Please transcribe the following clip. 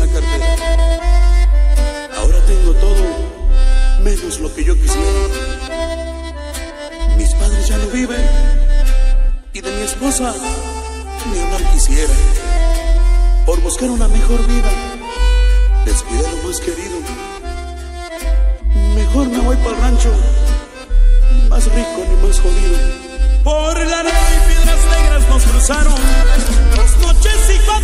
cartera. Ahora tengo todo, menos lo que yo quisiera. Mis padres ya no viven, y de mi esposa ni hablar quisiera. Por buscar una mejor vida, descuidé lo más querido. Mejor me voy para el rancho, ni más rico ni más jodido. Por la arena y piedras negras nos cruzaron 2 noches y